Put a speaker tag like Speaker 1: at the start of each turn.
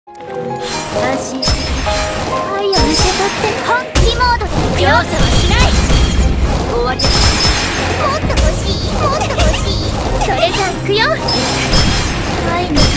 Speaker 1: 安心して愛を受け取って本気モードで容赦はしない。終わりだ。もっと欲しいもっと欲しい。それじゃあ行くよ。愛の